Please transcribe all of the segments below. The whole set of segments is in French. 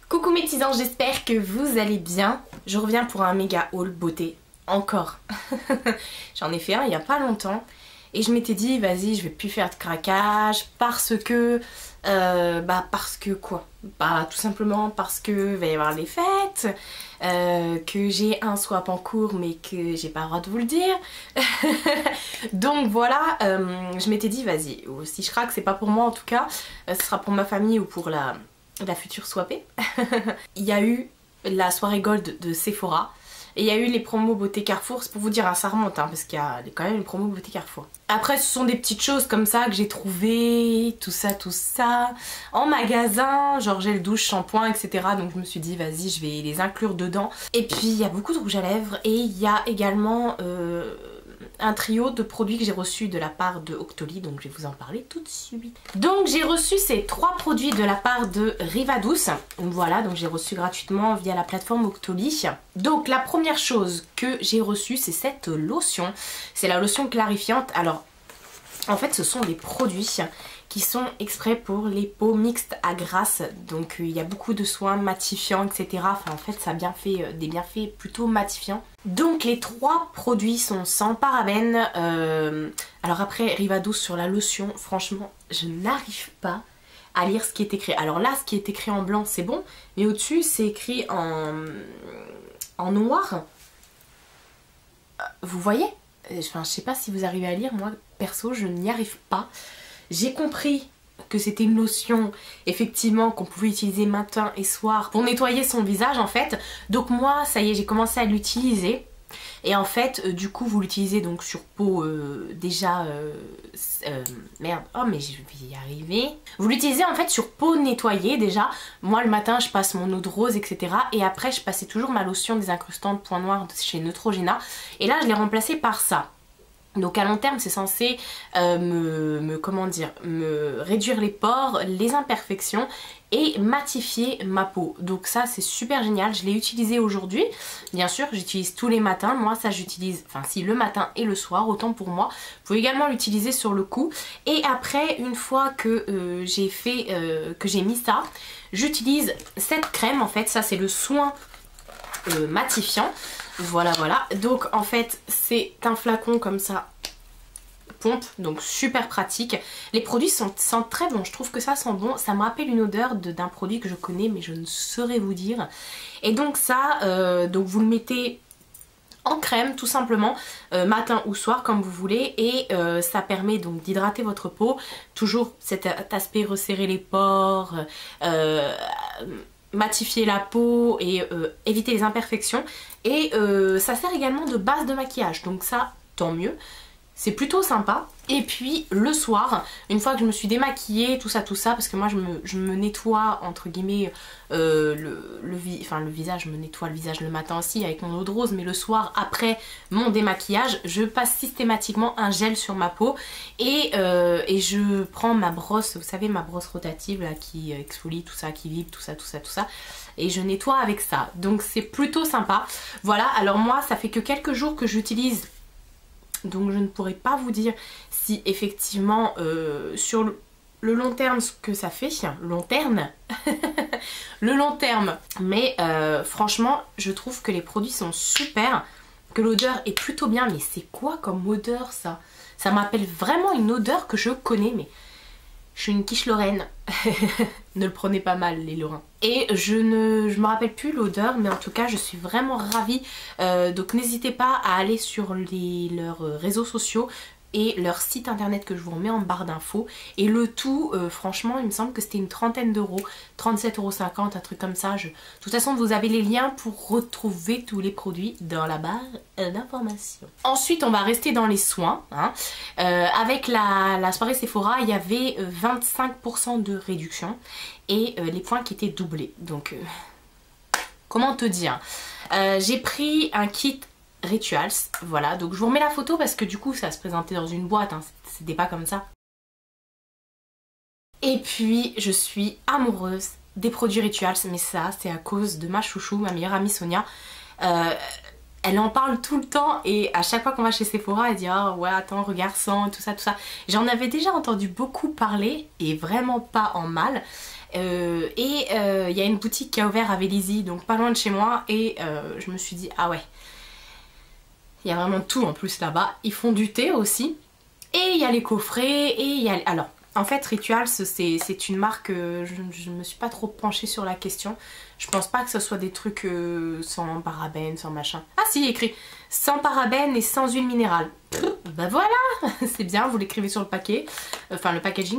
Coucou mes petits anges, j'espère que vous allez bien. Je reviens pour un méga haul beauté, encore. J'en ai fait un il n'y a pas longtemps et je m'étais dit vas-y je vais plus faire de craquage parce que... parce que quoi? Bah tout simplement parce que va y avoir les fêtes, que j'ai un swap en cours mais que j'ai pas le droit de vous le dire. Donc voilà, je m'étais dit vas-y, si je craque c'est pas pour moi en tout cas, ce sera pour ma famille ou pour la future swappée. Il y a eu la soirée gold de Sephora. Et il y a eu les promos beauté Carrefour, c'est pour vous dire, hein, ça remonte hein, parce qu'il y a quand même une promo beauté Carrefour. Après ce sont des petites choses comme ça que j'ai trouvées, tout ça, en magasin, genre gel douche, shampoing, etc. Donc je me suis dit vas-y je vais les inclure dedans. Et puis il y a beaucoup de rouge à lèvres et il y a également un trio de produits que j'ai reçus de la part de Octoly, donc je vais vous en parler tout de suite. Donc j'ai reçu ces 3 produits de la part de Rivadouce, voilà, donc j'ai reçu gratuitement via la plateforme Octoly. Donc la première chose que j'ai reçue c'est cette lotion, c'est la lotion clarifiante. Alors en fait ce sont des produits qui sont exprès pour les peaux mixtes à grasse, donc il y a beaucoup de soins matifiants etc. Enfin en fait ça a bien fait des bienfaits plutôt matifiants. Donc les 3 produits sont sans parabènes. Alors après Rivadouce sur la lotion, franchement je n'arrive pas à lire ce qui est écrit. Alors là ce qui est écrit en blanc c'est bon, mais au-dessus c'est écrit en noir. Vous voyez? Enfin je sais pas si vous arrivez à lire, moi perso je n'y arrive pas. J'ai compris que c'était une lotion effectivement qu'on pouvait utiliser matin et soir pour nettoyer son visage en fait. Donc moi ça y est j'ai commencé à l'utiliser. Et en fait du coup vous l'utilisez donc sur peau déjà... merde, oh mais je vais y arriver. Vous l'utilisez en fait sur peau nettoyée déjà. Moi le matin je passe mon eau de rose etc. Et après je passais toujours ma lotion désincrustante point noir de chez Neutrogena. Et là je l'ai remplacée par ça. Donc à long terme c'est censé me réduire les pores, les imperfections et matifier ma peau. Donc ça c'est super génial, je l'ai utilisé aujourd'hui. Bien sûr j'utilise tous les matins, moi ça j'utilise, enfin si le matin et le soir, autant pour moi. Vous pouvez également l'utiliser sur le cou. Et après une fois que j'ai mis ça, j'utilise cette crème en fait, ça c'est le soin matifiant. Voilà. Donc en fait c'est un flacon comme ça, pompe, donc super pratique. Les produits sentent très bon, je trouve que ça sent bon. Ça me rappelle une odeur d'un produit que je connais mais je ne saurais vous dire. Et donc ça, donc vous le mettez en crème tout simplement, matin ou soir comme vous voulez. Et ça permet donc d'hydrater votre peau. Toujours cet aspect resserrer les pores, matifier la peau et éviter les imperfections. Et ça sert également de base de maquillage, donc ça tant mieux, c'est plutôt sympa. Et puis le soir, une fois que je me suis démaquillée, tout ça, parce que moi je me nettoie entre guillemets le visage, je me nettoie le visage le matin aussi avec mon eau de rose, mais le soir après mon démaquillage, je passe systématiquement un gel sur ma peau et je prends ma brosse, vous savez ma brosse rotative là qui exfolie tout ça, qui vibre tout ça, et je nettoie avec ça. Donc c'est plutôt sympa. Voilà, alors moi ça fait que quelques jours que j'utilise, donc je ne pourrais pas vous dire si effectivement sur le long terme ce que ça fait, long terme, le long terme, mais franchement je trouve que les produits sont super, que l'odeur est plutôt bien. Mais c'est quoi comme odeur ça? Ça m'appelle vraiment une odeur que je connais, mais je suis une quiche lorraine. Ne le prenez pas mal les lorrains. Et je me rappelle plus l'odeur, mais en tout cas je suis vraiment ravie. Donc n'hésitez pas à aller sur leurs réseaux sociaux et leur site internet que je vous remets en barre d'infos. Et le tout, franchement, il me semble que c'était une trentaine d'euros, 37,50 €, un truc comme ça. De toute façon, vous avez les liens pour retrouver tous les produits dans la barre d'informations. Ensuite, on va rester dans les soins. Hein. Avec la soirée Sephora, il y avait 25% de réduction et les points qui étaient doublés. Donc, comment te dire, j'ai pris un kit Rituals, voilà, donc je vous remets la photo parce que du coup ça se présentait dans une boîte, hein, c'était pas comme ça. Et puis je suis amoureuse des produits Rituals, mais ça c'est à cause de ma chouchou, ma meilleure amie Sonia. Elle en parle tout le temps et à chaque fois qu'on va chez Sephora elle dit oh ouais attends regarde ça, tout ça. J'en avais déjà entendu beaucoup parler et vraiment pas en mal. y a une boutique qui a ouvert à Vélizy, donc pas loin de chez moi, et je me suis dit ah ouais, il y a vraiment tout en plus là-bas. Ils font du thé aussi, et il y a les coffrets, et il y a... Alors, en fait Rituals c'est une marque, je me suis pas trop penchée sur la question. Je pense pas que ce soit des trucs sans parabènes, sans machin. Ah si, il y a écrit sans parabènes et sans huile minérale. Bah voilà, c'est bien, vous l'écrivez sur le paquet, enfin le packaging.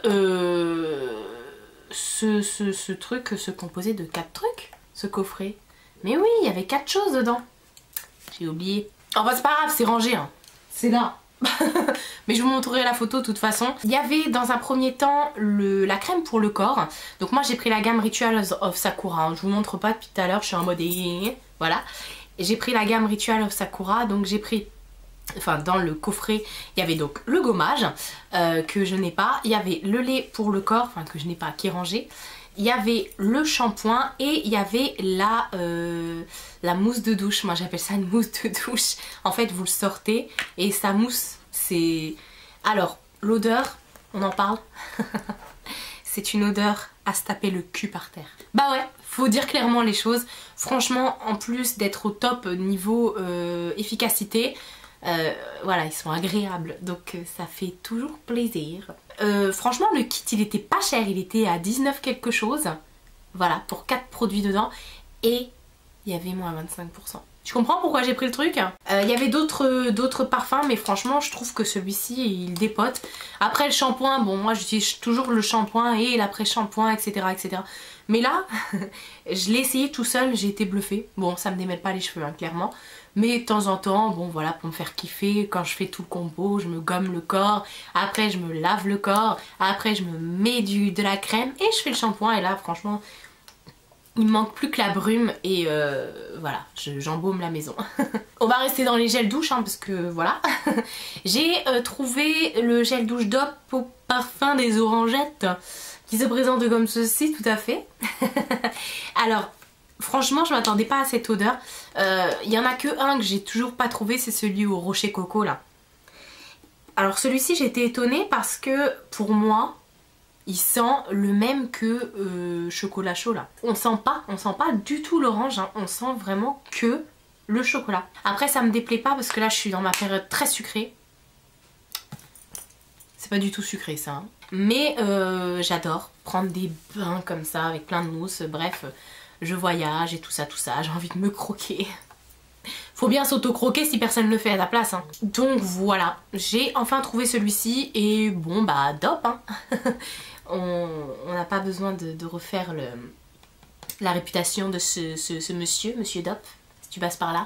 Ce truc se composait de 4 trucs, ce coffret. Mais oui, il y avait 4 choses dedans. J'ai oublié. Enfin c'est pas grave, c'est rangé, hein. C'est là. Mais je vous montrerai la photo de toute façon. Il y avait dans un premier temps la crème pour le corps. Donc moi j'ai pris la gamme Rituals of Sakura, hein. Je vous montre pas depuis tout à l'heure, je suis en mode voilà. J'ai pris la gamme Rituals of Sakura, donc j'ai pris... Enfin dans le coffret il y avait donc le gommage que je n'ai pas. Il y avait le lait pour le corps, enfin que je n'ai pas, qui est rangé. Il y avait le shampoing et il y avait la mousse de douche. Moi j'appelle ça une mousse de douche. En fait vous le sortez et sa mousse c'est... Alors l'odeur, on en parle. C'est une odeur à se taper le cul par terre. Bah ouais, faut dire clairement les choses. Franchement en plus d'être au top niveau efficacité, voilà, ils sont agréables, donc ça fait toujours plaisir. Franchement le kit il était pas cher, il était à 19 quelque chose, voilà, pour 4 produits dedans, et il y avait moins 25%. Tu comprends pourquoi j'ai pris le truc? Il y avait d'autres parfums, mais franchement je trouve que celui-ci il dépote. Après le shampoing, bon moi j'utilise toujours le shampoing et l'après-shampoing, etc., etc. Mais là, je l'ai essayé tout seul, j'ai été bluffée. Bon, ça me démêle pas les cheveux, hein, clairement. Mais de temps en temps, bon voilà, pour me faire kiffer, quand je fais tout le combo, je me gomme le corps, après je me lave le corps, après je me mets de la crème et je fais le shampoing. Et là, franchement, il me manque plus que la brume et voilà, j'embaume la maison. On va rester dans les gels douche, hein, parce que voilà. J'ai trouvé le gel douche DOP au parfum des orangettes, qui se présente comme ceci, tout à fait. Alors, franchement, je m'attendais pas à cette odeur. Il y en a que un que j'ai toujours pas trouvé, c'est celui au rocher coco là. Alors celui-ci, j'ai été étonnée parce que pour moi, il sent le même que chocolat chaud là. On sent pas du tout l'orange, hein. On sent vraiment que le chocolat. Après, ça me déplaît pas parce que là, je suis dans ma période très sucrée. C'est pas du tout sucré ça, hein. Mais j'adore prendre des bains comme ça avec plein de mousse. Bref, je voyage et tout ça, j'ai envie de me croquer. Faut bien s'auto-croquer si personne ne le fait à ta place, hein. Donc voilà, j'ai enfin trouvé celui-ci et bon bah DOP, hein. On n'a pas besoin de refaire la réputation de ce monsieur DOP, si tu passes par là.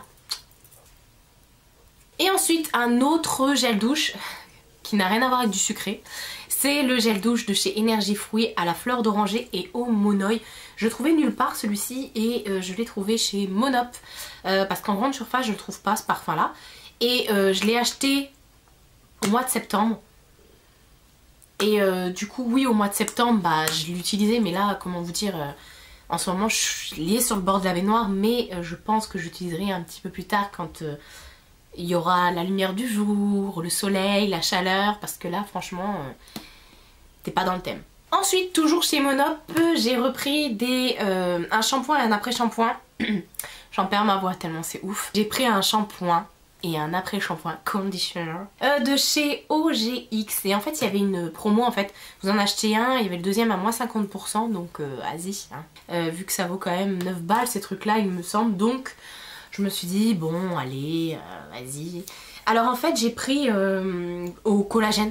Et ensuite un autre gel douche qui n'a rien à voir avec du sucré. C'est le gel douche de chez Énergie Fruits à la fleur d'oranger et au monoï. Je le trouvais nulle part celui-ci et je l'ai trouvé chez Monop. Parce qu'en grande surface je le trouve pas ce parfum là. Et je l'ai acheté au mois de septembre. Et du coup oui, au mois de septembre bah, je l'utilisais, mais là comment vous dire, en ce moment je l'ai sur le bord de la baignoire. Mais je pense que j'utiliserai un petit peu plus tard quand... il y aura la lumière du jour, le soleil, la chaleur, parce que là franchement t'es pas dans le thème. Ensuite, toujours chez Monop, j'ai repris un shampoing et un après-shampoing. J'en perds ma voix tellement c'est ouf. J'ai pris un shampoing et un après-shampoing conditioner de chez OGX. Et en fait il y avait une promo en fait. Vous en achetez un, il y avait le deuxième à moins 50%, donc vas-y. Hein. Vu que ça vaut quand même 9 balles ces trucs là il me semble, donc... Je me suis dit, bon, allez, vas-y. Alors en fait, j'ai pris au collagène.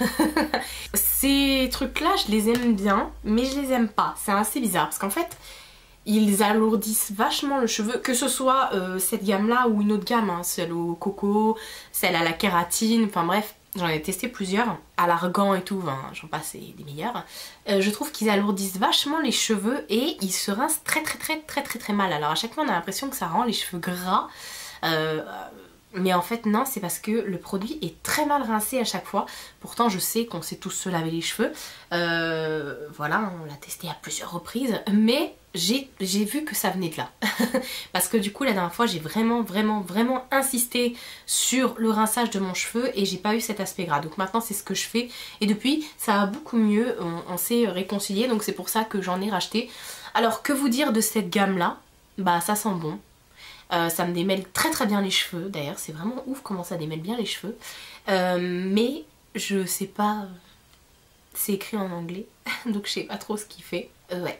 Ces trucs-là, je les aime bien, mais je les aime pas. C'est assez bizarre, parce qu'en fait, ils alourdissent vachement le cheveu. Que ce soit cette gamme-là ou une autre gamme, hein, celle au coco, celle à la kératine, enfin bref. J'en ai testé plusieurs, à l'argan et tout, enfin, j'en passe, c'est des meilleurs. Je trouve qu'ils alourdissent vachement les cheveux et ils se rincent très mal. Alors à chaque fois on a l'impression que ça rend les cheveux gras. Mais en fait non, c'est parce que le produit est très mal rincé à chaque fois. Pourtant je sais qu'on sait tous se laver les cheveux. Voilà, on l'a testé à plusieurs reprises. Mais j'ai vu que ça venait de là. Parce que du coup la dernière fois j'ai vraiment insisté sur le rinçage de mon cheveu et j'ai pas eu cet aspect gras. Donc maintenant c'est ce que je fais. Et depuis ça va beaucoup mieux, on s'est réconcilié. Donc c'est pour ça que j'en ai racheté. Alors que vous dire de cette gamme là? Bah ça sent bon. Ça me démêle très bien les cheveux, d'ailleurs c'est vraiment ouf comment ça démêle bien les cheveux. Mais je sais pas, c'est écrit en anglais, donc je sais pas trop ce qu'il fait. Ouais.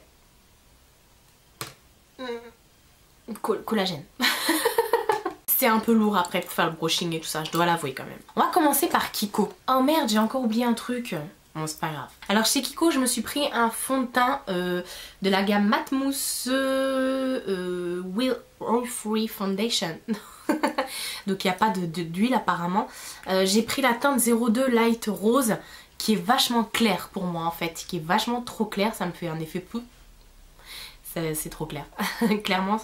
Collagène. C'est un peu lourd après pour faire le brushing et tout ça, je dois l'avouer quand même. On va commencer par Kiko. Oh merde, j'ai encore oublié un truc. Bon, c'est pas grave. Alors chez Kiko, je me suis pris un fond de teint de la gamme Matte Mousse Oil Free Foundation. Donc il n'y a pas d'huile apparemment. J'ai pris la teinte 02 Light Rose qui est vachement claire pour moi en fait. Qui est vachement trop claire, ça me fait un effet pou. C'est trop clair, clairement.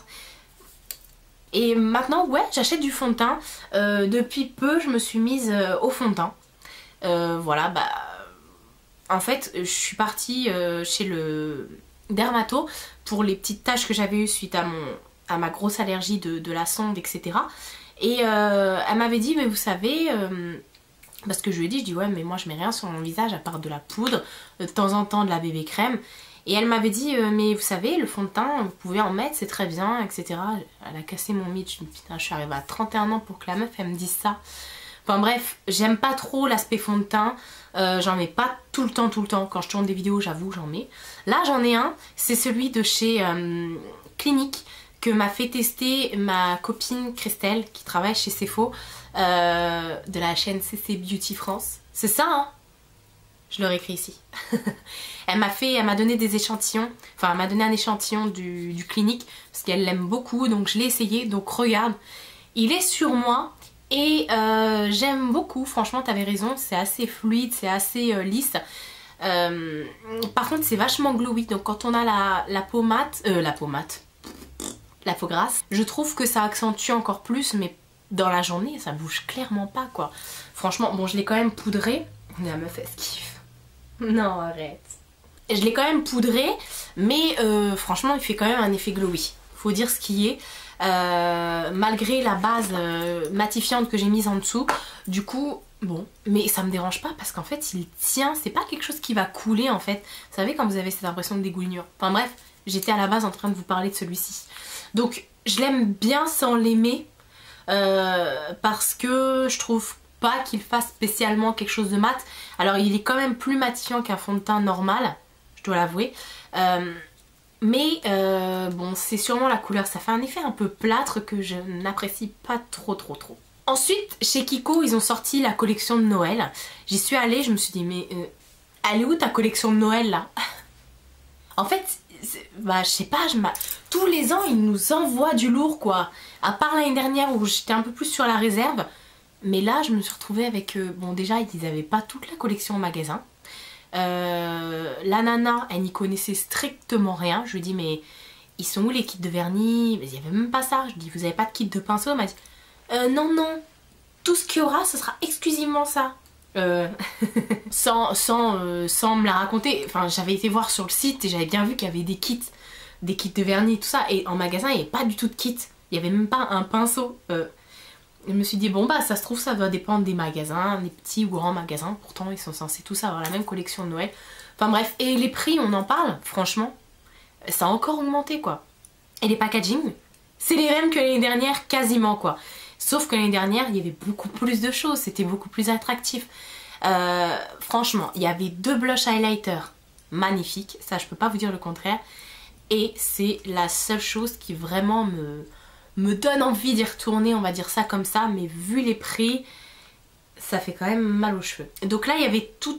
Et maintenant, ouais, j'achète du fond de teint. Depuis peu, je me suis mise au fond de teint. Voilà, bah... En fait, je suis partie chez le dermato pour les petites taches que j'avais eues suite à ma grosse allergie de la sonde, etc. Et elle m'avait dit, mais vous savez, parce que je lui ai dit, je dis ouais, mais moi je mets rien sur mon visage à part de la poudre, de temps en temps de la bébé crème. Et elle m'avait dit, mais vous savez, le fond de teint, vous pouvez en mettre, c'est très bien, etc. Elle a cassé mon mythe, je me dis, putain, je suis arrivée à 31 ans pour que la meuf, elle me dise ça. Enfin bref, j'aime pas trop l'aspect fond de teint. J'en mets pas tout le temps. Quand je tourne des vidéos, j'avoue, j'en mets. Là, j'en ai un. C'est celui de chez Clinique que m'a fait tester ma copine Christelle qui travaille chez Cefo de la chaîne CC Beauty France. C'est ça, hein? Je le réécris ici. Elle m'a donné des échantillons. Enfin, elle m'a donné un échantillon du Clinique parce qu'elle l'aime beaucoup. Donc, je l'ai essayé. Donc, regarde. Il est sur moi. Et j'aime beaucoup, franchement t'avais raison, c'est assez fluide, c'est assez lisse. Par contre c'est vachement glowy, donc quand on a la peau mate, la peau grasse, je trouve que ça accentue encore plus, mais dans la journée ça bouge clairement pas quoi. Franchement, bon je l'ai quand même poudré, la meuf elle kiffe. Non arrête. Je l'ai quand même poudré, mais franchement il fait quand même un effet glowy, faut dire ce qui est. Malgré la base matifiante que j'ai mise en dessous, du coup bon, mais ça me dérange pas parce qu'en fait il tient, c'est pas quelque chose qui va couler en fait, vous savez quand vous avez cette impression de dégoulinure. Enfin bref, j'étais à la base en train de vous parler de celui-ci, donc je l'aime bien sans l'aimer parce que je trouve pas qu'il fasse spécialement quelque chose de mat. Alors il est quand même plus matifiant qu'un fond de teint normal, je dois l'avouer. Mais bon, c'est sûrement la couleur, ça fait un effet un peu plâtre que je n'apprécie pas trop. Ensuite, chez Kiko, ils ont sorti la collection de Noël. J'y suis allée, je me suis dit, mais elle est où ta collection de Noël là? En fait, bah je sais pas, tous les ans, ils nous envoient du lourd quoi. À part l'année dernière où j'étais un peu plus sur la réserve. Mais là, je me suis retrouvée avec, bon déjà, ils n'avaient pas toute la collection au magasin. La nana elle n'y connaissait strictement rien. Je lui dis mais ils sont où les kits de vernis? Mais il n'y avait même pas ça. Je lui dis vous avez pas de kit de pinceau? Elle m'a dit non tout ce qu'il y aura ce sera exclusivement ça. Sans me la raconter. Enfin j'avais été voir sur le site et j'avais bien vu qu'il y avait des kits de vernis et tout ça, et en magasin il n'y avait pas du tout de kit, il n'y avait même pas un pinceau. Je me suis dit bon bah ça se trouve ça doit dépendre des magasins, des petits ou grands magasins, pourtant ils sont censés tous avoir la même collection de Noël. Enfin bref, et les prix on en parle, franchement, ça a encore augmenté quoi. Et les packaging, c'est les mêmes que l'année dernière quasiment quoi. Sauf que l'année dernière il y avait beaucoup plus de choses, c'était beaucoup plus attractif. Franchement, il y avait 2 blush highlighters magnifiques, ça je peux pas vous dire le contraire. Et c'est la seule chose qui vraiment me donne envie d'y retourner, on va dire ça comme ça, mais vu les prix, ça fait quand même mal aux cheveux. Donc là, il y avait tout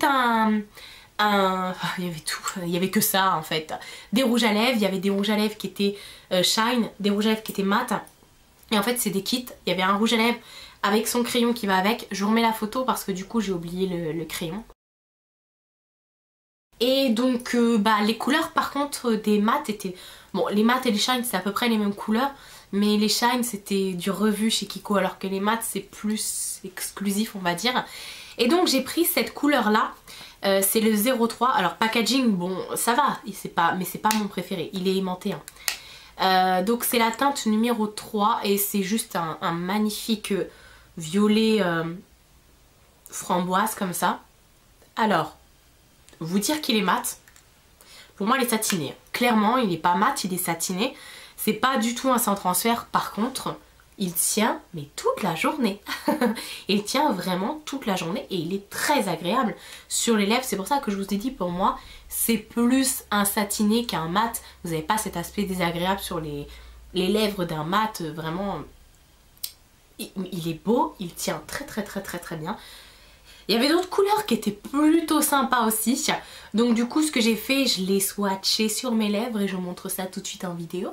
il y avait que ça en fait. Des rouges à lèvres, il y avait des rouges à lèvres qui étaient shine, des rouges à lèvres qui étaient mat. Et en fait, c'est des kits. Il y avait un rouge à lèvres avec son crayon qui va avec. Je vous remets la photo parce que du coup, j'ai oublié le crayon. Et donc les couleurs par contre des mats étaient... Bon, les mats et les shines c'est à peu près les mêmes couleurs, mais les shines c'était du revu chez Kiko alors que les mats c'est plus exclusif on va dire. Et donc j'ai pris cette couleur là, c'est le 03. Alors packaging bon ça va, mais c'est pas mon préféré, il est aimanté hein. Donc c'est la teinte numéro 3 et c'est juste un magnifique violet framboise comme ça. Alors, vous dire qu'il est mat, pour moi il est satiné. Clairement il n'est pas mat, il est satiné. C'est pas du tout un sans transfert, par contre il tient mais toute la journée. Il tient vraiment toute la journée et il est très agréable sur les lèvres. C'est pour ça que je vous ai dit, pour moi c'est plus un satiné qu'un mat. Vous n'avez pas cet aspect désagréable sur les lèvres d'un mat. Vraiment il est beau, il tient très bien. Il y avait d'autres couleurs qui étaient plutôt sympas aussi. Donc du coup ce que j'ai fait, je l'ai swatché sur mes lèvres et je vous montre ça tout de suite en vidéo.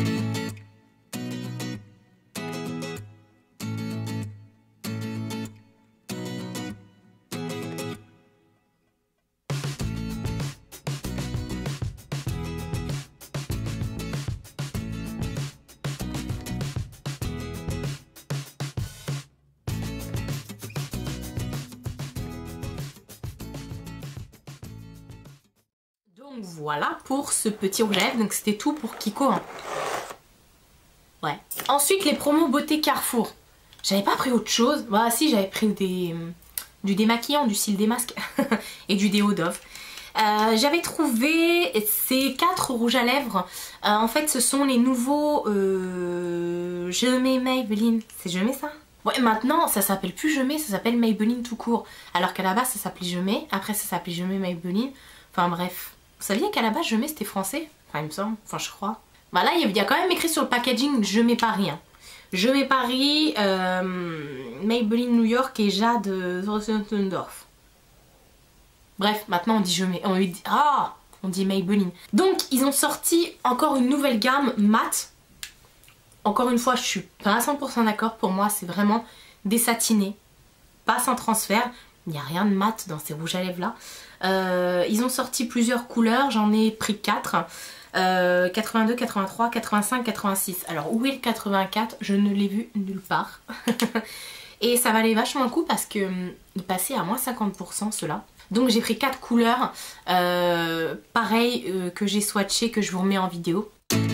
Donc voilà pour ce petit rouge à lèvres, donc c'était tout pour Kiko hein. Ouais. Ensuite les promos beauté Carrefour. J'avais pas pris autre chose, bah si j'avais pris du démaquillant, du cils démasque et du déo Dove. J'avais trouvé ces 4 rouges à lèvres, en fait ce sont les nouveaux Je mets Maybelline, c'est Je mets ça? Ouais, maintenant ça s'appelle plus Je mets, ça s'appelle Maybelline tout court, alors qu'à la base ça s'appelait Je mets, après ça s'appelait Je mets Maybelline, enfin bref. Vous saviez qu'à la base Je mets c'était français? Enfin il me semble, enfin je crois. Bah là il y a quand même écrit sur le packaging Je mets Paris hein. Je mets Paris, Maybelline New York et Jade Rossendorf. Bref, maintenant on dit Je mets, on dit Maybelline. Donc ils ont sorti encore une nouvelle gamme mat. Encore une fois je suis pas à 100% d'accord, pour moi c'est vraiment des satinés, pas sans transfert. Il n'y a rien de mat dans ces rouges à lèvres là. Ils ont sorti plusieurs couleurs, j'en ai pris 4. 82, 83, 85, 86. Alors où est le 84? Je ne l'ai vu nulle part. Et ça valait vachement le coup parce que il passait à moins 50% ceux-là. Donc j'ai pris 4 couleurs. Pareil que j'ai swatché, que je vous remets en vidéo.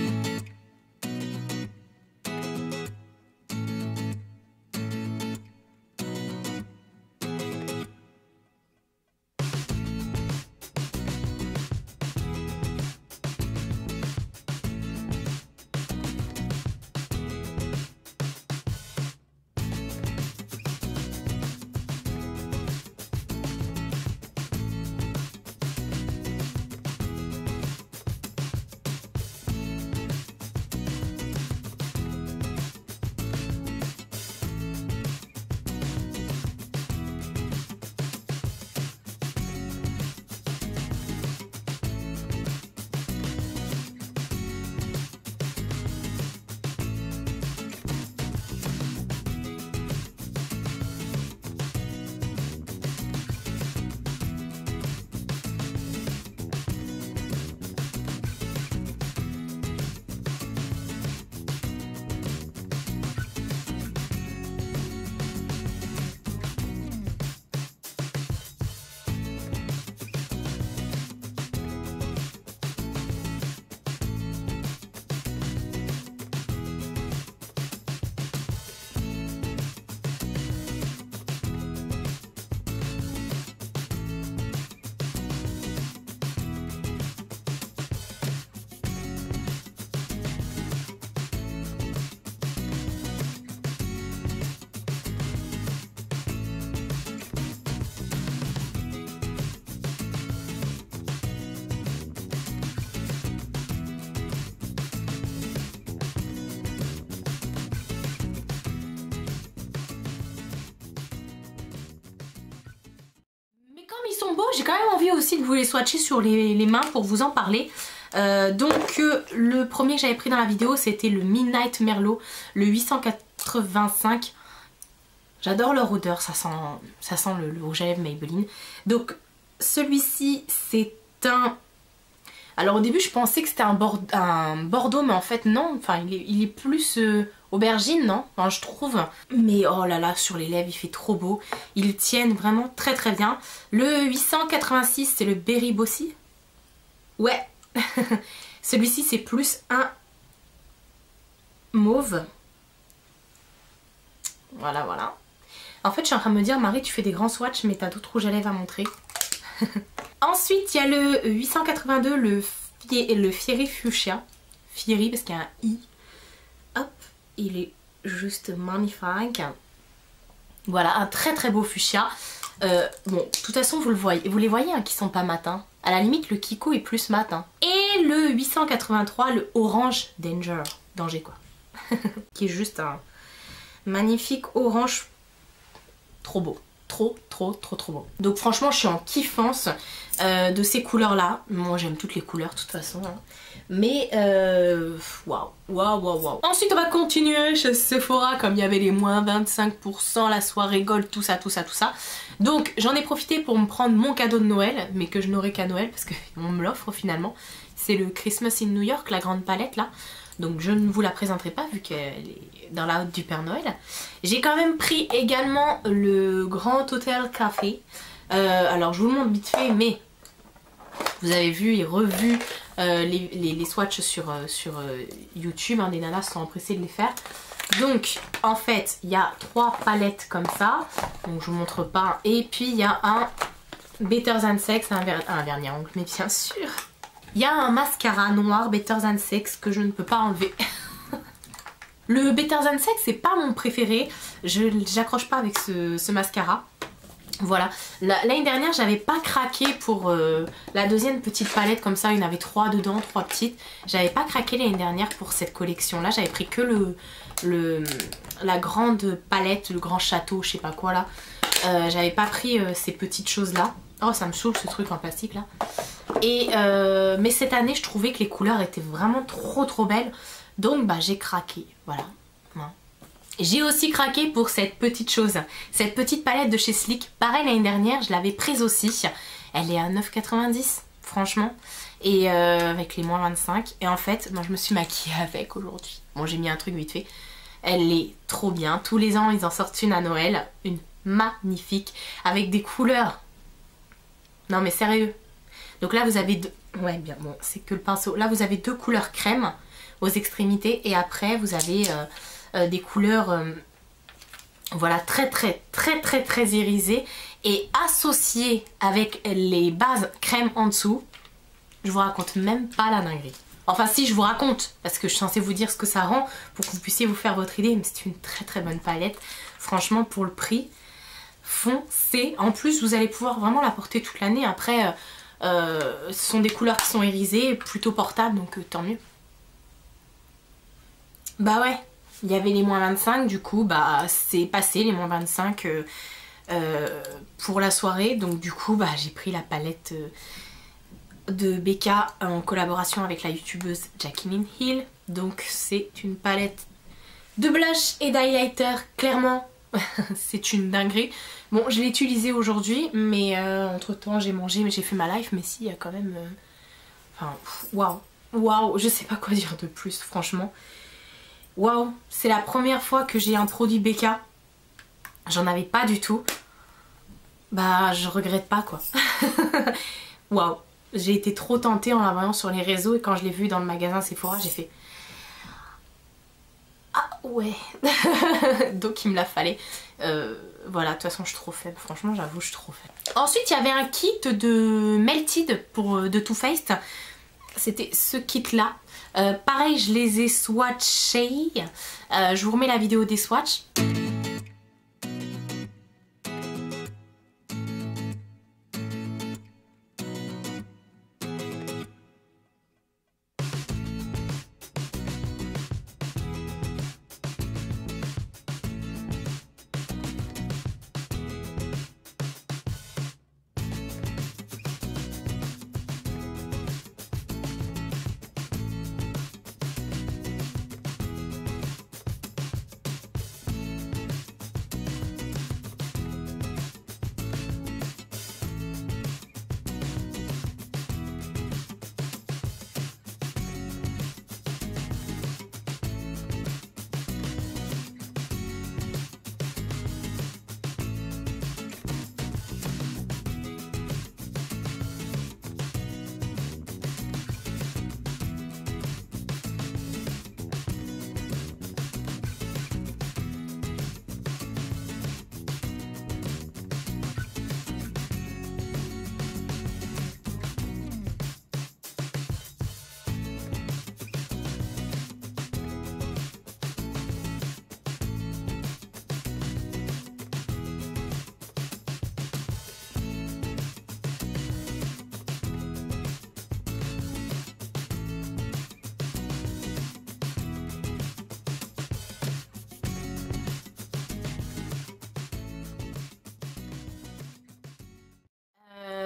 Sont beaux, j'ai quand même envie aussi de vous les swatcher sur les mains pour vous en parler. Le premier que j'avais pris dans la vidéo c'était le Midnight Merlot, le 885. J'adore leur odeur, ça sent le rouge à lèvres Maybelline. Donc celui-ci c'est un... Alors au début je pensais que c'était un bordeaux, mais en fait non, enfin il est plus aubergine, non, enfin, je trouve. Mais oh là là, sur les lèvres il fait trop beau, ils tiennent vraiment très très bien. Le 886 c'est le Berry Bossy. Ouais, celui-ci c'est plus un mauve. Voilà, voilà. En fait je suis en train de me dire, Marie tu fais des grands swatchs mais t'as d'autres rouges à lèvres à montrer. Ensuite il y a le 882, le Fiery Fuchsia. Fiery parce qu'il y a un I. Hop, il est juste magnifique. Voilà, un très très beau fuchsia. Bon, de toute façon vous les voyez hein, qui sont pas matins. À la limite le Kiko est plus matin. Et le 883, le Orange Danger quoi. Qui est juste un magnifique orange. Trop beau. Trop beau. Donc franchement je suis en kiffance de ces couleurs là. Moi j'aime toutes les couleurs de toute façon hein. Mais waouh. Ensuite on va continuer chez Sephora, comme il y avait les moins 25%, la soirée gold, tout ça. Donc j'en ai profité pour me prendre mon cadeau de Noël, mais que je n'aurai qu'à Noël parce qu'on me l'offre finalement. C'est le Christmas in New York, la grande palette là. Donc je ne vous la présenterai pas vu qu'elle est dans la haute du Père Noël. J'ai quand même pris également le Grand Hotel Café. Alors je vous le montre vite fait, mais vous avez vu et revu les swatchs sur YouTube. Hein, des nanas sont empressées de les faire. Donc en fait il y a 3 palettes comme ça. Donc je vous montre pas. Et puis il y a un Better Than Sex, un vernis à ongles, mais bien sûr. Il y a un mascara noir Better Than Sex que je ne peux pas enlever. Le Better Than Sex c'est pas mon préféré. J'accroche pas avec ce mascara. Voilà. L'année dernière j'avais pas craqué pour la deuxième petite palette comme ça. Il y en avait 3 dedans, 3 petites. J'avais pas craqué l'année dernière pour cette collection là. J'avais pris que la grande palette, le grand château, je sais pas quoi là. J'avais pas pris ces petites choses là. Oh ça me saoule ce truc en plastique là. Et mais cette année je trouvais que les couleurs étaient vraiment trop belles. Donc bah j'ai craqué, voilà. J'ai aussi craqué pour cette petite chose, cette petite palette de chez Sleek. Pareil l'année dernière je l'avais prise aussi. Elle est à 9,90 franchement. Et avec les moins 25. Et en fait moi je me suis maquillée avec aujourd'hui. Bon j'ai mis un truc vite fait. Elle est trop bien. Tous les ans ils en sortent une à Noël. Une magnifique. Avec des couleurs. Non mais sérieux. Donc là vous avez deux... Ouais bien bon c'est que le pinceau. Là vous avez 2 couleurs crème aux extrémités. Et après vous avez des couleurs voilà très irisées. Et associées avec les bases crème en dessous. Je vous raconte même pas la dinguerie. Enfin si je vous raconte. Parce que je suis censée vous dire ce que ça rend. Pour que vous puissiez vous faire votre idée. Mais c'est une très bonne palette. Franchement pour le prix. Foncez. En plus vous allez pouvoir vraiment la porter toute l'année. Après ce sont des couleurs qui sont irisées, plutôt portables, donc tant mieux. Bah ouais, il y avait les moins 25, du coup bah c'est passé les moins 25 pour la soirée. Donc du coup bah j'ai pris la palette de Becca en collaboration avec la youtubeuse Jacqueline Hill. Donc c'est une palette de blush et d'highlighter, clairement. C'est une dinguerie. Bon je l'ai utilisé aujourd'hui mais entre temps j'ai mangé, mais j'ai fait ma life. Mais si il y a quand même enfin waouh, je sais pas quoi dire de plus franchement. Waouh, c'est la première fois que j'ai un produit Becca. J'en avais pas du tout. Bah je regrette pas quoi. Waouh, j'ai été trop tentée en la voyant sur les réseaux. Et quand je l'ai vue dans le magasin Sephora j'ai fait ah ouais. Donc il me la fallait. Voilà, de toute façon je suis trop faible. Franchement j'avoue je suis trop faible. Ensuite il y avait un kit de Melted de Too Faced. C'était ce kit là. Pareil je les ai swatchés. Je vous remets la vidéo des swatchs.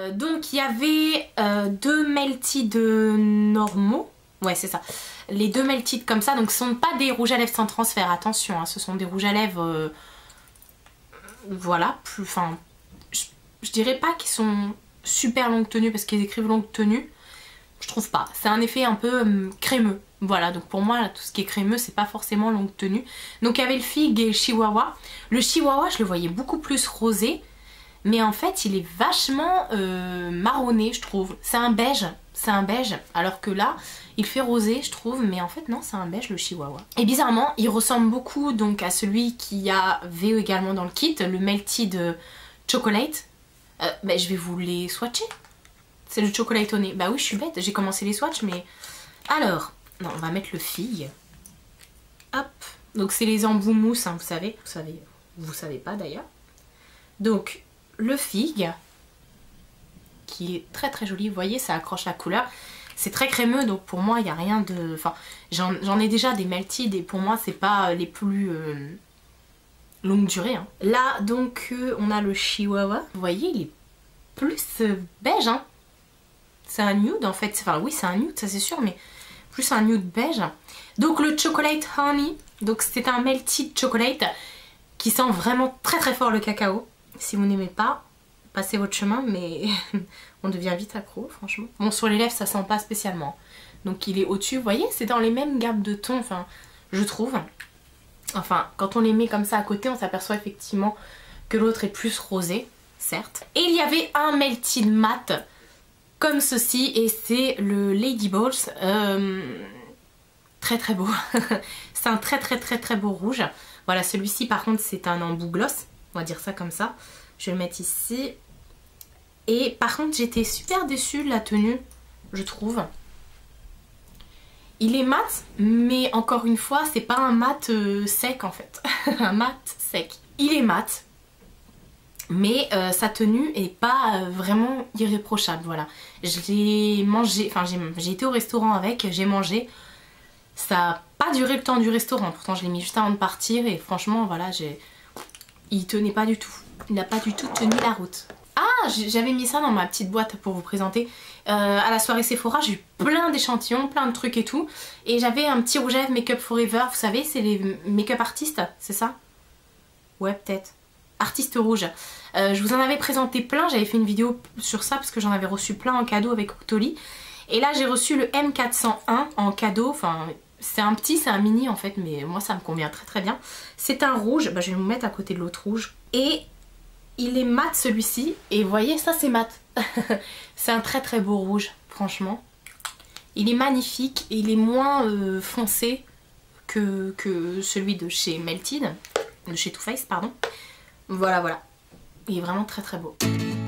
Donc il y avait deux melted normaux. Ouais, c'est ça. Les deux melted comme ça. Donc ce ne sont pas des rouges à lèvres sans transfert. Attention, hein, ce sont des rouges à lèvres... voilà. Enfin, je dirais pas qu'ils sont super longue tenue parce qu'ils écrivent longue tenue. Je trouve pas. C'est un effet un peu crémeux. Voilà, donc pour moi, là, tout ce qui est crémeux, c'est pas forcément longue tenue. Donc il y avait le Fig et le Chihuahua. Le Chihuahua, je le voyais beaucoup plus rosé. Mais en fait, il est vachement marronné, je trouve. C'est un beige. C'est un beige. Alors que là, il fait rosé, je trouve. Mais en fait, non, c'est un beige, le Chihuahua. Et bizarrement, il ressemble beaucoup donc à celui qui a VE également dans le kit. Le Melted Chocolate. Bah, je vais vous les swatcher. C'est le chocolat au nez. Bah oui, je suis bête. J'ai commencé les swatchs, mais... Alors... Non, on va mettre le Fig. Hop. Donc c'est les embouts mousse, hein, vous savez pas d'ailleurs. Donc le Fig, qui est très très joli, vous voyez, ça accroche la couleur. C'est très crémeux, donc pour moi il n'y a rien de... Enfin, j'en ai déjà des melted et pour moi c'est pas les plus longue durée. Hein. Là donc on a le Chihuahua. Vous voyez, il est plus beige, hein. C'est un nude en fait. Enfin oui, c'est un nude, ça c'est sûr, mais... plus un nude beige. Donc le Chocolate Honey, donc c'est un melted chocolate qui sent vraiment très très fort le cacao. Si vous n'aimez pas, passez votre chemin, mais on devient vite accro franchement. Bon, sur les lèvres ça sent pas spécialement. Donc il est au-dessus, vous voyez, c'est dans les mêmes gammes de tons, enfin je trouve. Enfin, quand on les met comme ça à côté, on s'aperçoit effectivement que l'autre est plus rosé, certes. Et il y avait un melted mat comme ceci, et c'est le Lady Balls, très très beau. C'est un très très très très beau rouge. Voilà, celui-ci par contre c'est un embout gloss, on va dire ça comme ça. Je vais le mettre ici. Et par contre j'étais super déçue de la tenue, je trouve. Il est mat, mais encore une fois c'est pas un mat sec en fait. Un mat sec. Il est mat, mais sa tenue est pas vraiment irréprochable, voilà. Je l'ai mangé, enfin j'ai été au restaurant avec, j'ai mangé. Ça n'a pas duré le temps du restaurant, pourtant je l'ai mis juste avant de partir et franchement voilà, il tenait pas du tout. Il n'a pas du tout tenu la route. Ah, j'avais mis ça dans ma petite boîte pour vous présenter. À la soirée Sephora, j'ai eu plein d'échantillons, plein de trucs et tout. Et j'avais un petit rouge à lèvres Make Up Forever, vous savez, c'est les make-up artistes, c'est ça? Ouais, peut-être. Artiste rouge. Je vous en avais présenté plein, j'avais fait une vidéo sur ça parce que j'en avais reçu plein en cadeau avec Octoly. Et là j'ai reçu le M401 en cadeau, enfin c'est un petit, c'est un mini en fait, mais moi ça me convient très très bien. C'est un rouge, bah, je vais vous mettre à côté de l'autre rouge. Et il est mat celui-ci, et vous voyez ça c'est mat. C'est un très très beau rouge, franchement. Il est magnifique, et il est moins foncé que celui de chez Melted, de chez Too Faced pardon. Voilà, voilà. Il est vraiment très très beau.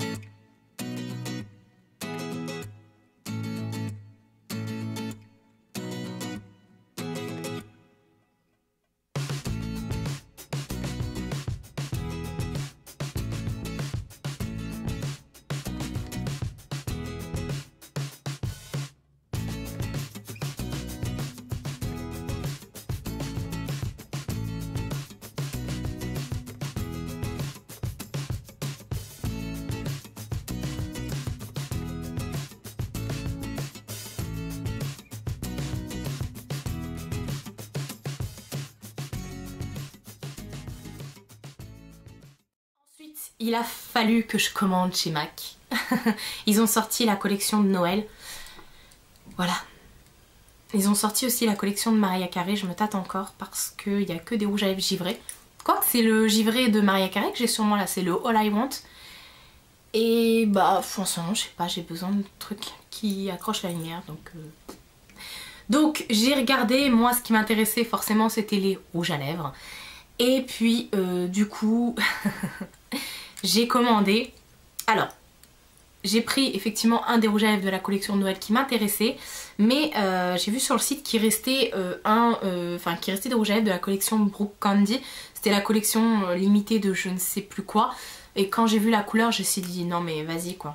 Il a fallu que je commande chez MAC. Ils ont sorti la collection de Noël. Voilà. Ils ont sorti aussi la collection de Mariah Carey. Je me tâte encore parce qu'il n'y a que des rouges à lèvres givrés. Quoique c'est le givré de Mariah Carey que j'ai sur moi là. C'est le All I Want. Et bah franchement je sais pas, j'ai besoin de trucs qui accrochent la lumière. Donc j'ai regardé. Moi ce qui m'intéressait forcément c'était les rouges à lèvres. Et puis du coup... j'ai commandé, alors j'ai pris effectivement un des rouges à lèvres de la collection de Noël qui m'intéressait, mais j'ai vu sur le site qu'il restait des rouges à lèvres de la collection Brooke Candy. C'était la collection limitée de je ne sais plus quoi, et quand j'ai vu la couleur je me suis dit non mais vas-y quoi.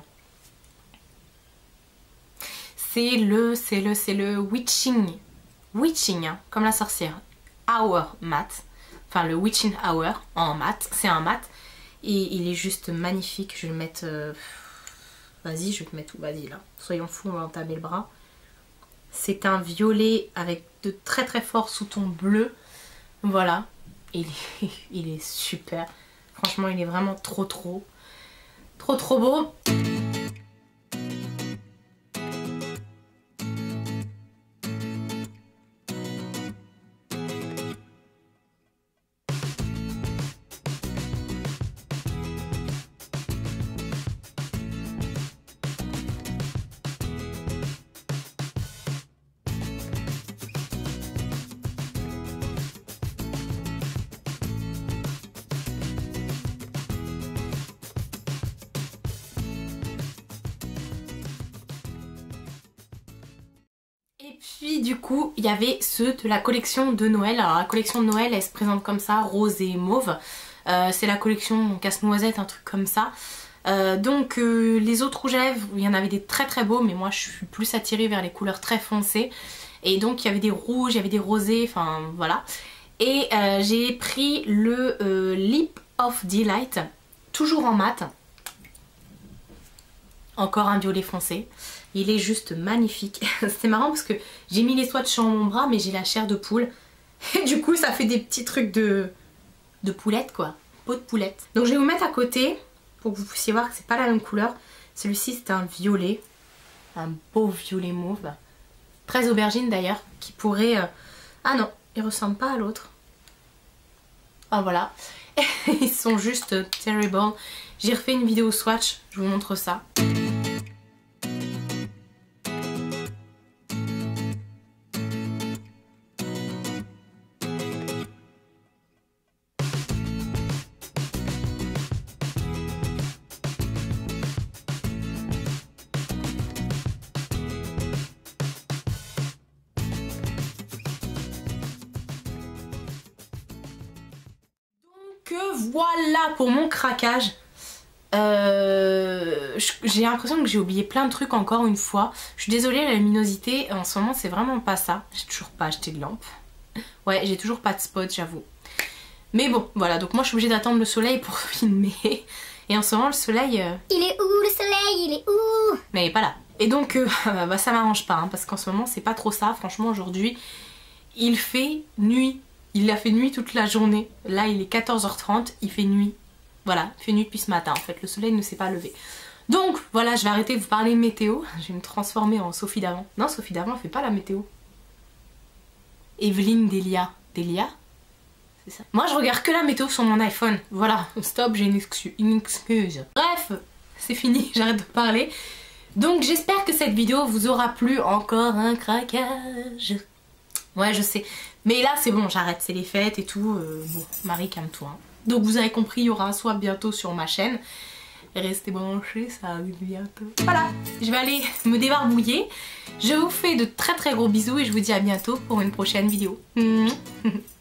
C'est le Witching hein, comme la sorcière, Hour Matte, enfin le Witching Hour en mat, c'est un mat. Et il est juste magnifique, je vais le mettre Vas-y, je vais te mettre tout. Vas-y là. Soyons fous, on va entamer le bras. C'est un violet avec de très très forts sous-tons bleus. Voilà. Il est super. Franchement, il est vraiment trop beau. Et puis du coup il y avait ceux de la collection de Noël. Alors la collection de Noël elle se présente comme ça, rose et mauve. C'est la collection casse-noisette, un truc comme ça. Les autres rouges à lèvres, il y en avait des très beaux, mais moi je suis plus attirée vers les couleurs très foncées. Et donc il y avait des rouges, il y avait des rosés, enfin voilà. Et j'ai pris le Lip of Delight, toujours en mat. Encore un violet foncé. Il est juste magnifique. C'est marrant parce que j'ai mis les swatchs sur mon bras mais j'ai la chair de poule. Et du coup ça fait des petits trucs de poulette quoi. Peau de poulette. Donc je vais vous mettre à côté pour que vous puissiez voir que c'est pas la même couleur. Celui-ci c'est un violet. Un beau violet mauve. Très aubergine d'ailleurs. Qui pourrait... Ah non, il ressemble pas à l'autre. Ah voilà. Ils sont juste terrible. J'ai refait une vidéo swatch. Je vous montre ça. Que voilà pour mon craquage. J'ai l'impression que j'ai oublié plein de trucs encore une fois. Je suis désolée, la luminosité en ce moment c'est vraiment pas ça. J'ai toujours pas acheté de lampe. Ouais, j'ai toujours pas de spot, j'avoue. Mais bon, voilà, donc moi je suis obligée d'attendre le soleil pour filmer. Et en ce moment le soleil... Il est où le soleil? Il est où? Mais il est pas là. Et donc bah, ça m'arrange pas, hein, parce qu'en ce moment c'est pas trop ça. Franchement aujourd'hui il fait nuit. Il a fait nuit toute la journée. Là il est 14h30, il fait nuit. Voilà, il fait nuit depuis ce matin en fait. Le soleil ne s'est pas levé. Donc voilà, je vais arrêter de vous parler météo. Je vais me transformer en Sophie d'avant. Non, Sophie d'avant elle fait pas la météo. Evelyne Delia. Delia? C'est ça. Moi je regarde que la météo sur mon iPhone. Voilà, stop, j'ai une excuse. Bref, c'est fini, j'arrête de parler. Donc j'espère que cette vidéo vous aura plu. Encore un craquage. Ouais, je sais. Mais là, c'est bon, j'arrête. C'est les fêtes et tout. Bon, Marie, calme-toi. Hein. Donc, vous avez compris, il y aura un swap bientôt sur ma chaîne. Restez branchés, ça arrive bientôt. Voilà, je vais aller me débarbouiller. Je vous fais de très gros bisous et je vous dis à bientôt pour une prochaine vidéo.